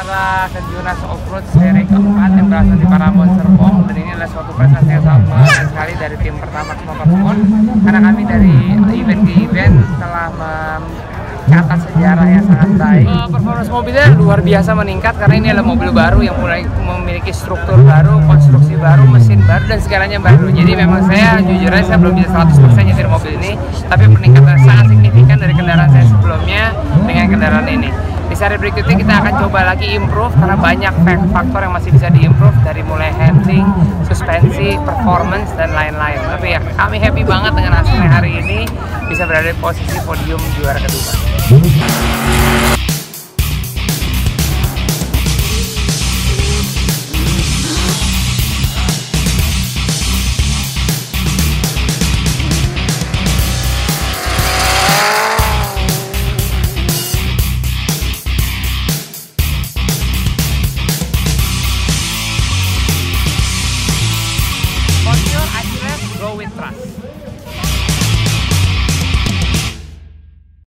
acara Kejurnas Offroad seri keempat yang berasal di Paramount Serpong, dan ini adalah suatu prestasi yang sangat bangga sekali dari tim pertama Motorsport, karena kami dari event ke event telah mencatat sejarah yang sangat baik. Performance mobilnya luar biasa meningkat karena ini adalah mobil baru yang mulai memiliki struktur baru, konstruksi baru, mesin baru, dan segalanya baru. Jadi memang saya jujur aja saya belum bisa 100% nyetir mobil ini, tapi peningkatan sangat signifikan dari kendaraan saya sebelumnya dengan kendaraan ini. Di seri berikutnya kita akan coba lagi improve karena banyak faktor yang masih bisa diimprove, dari mulai handling, suspensi, performance, dan lain-lain. Tapi ya kami happy banget dengan hasilnya hari ini, bisa berada di posisi podium juara kedua.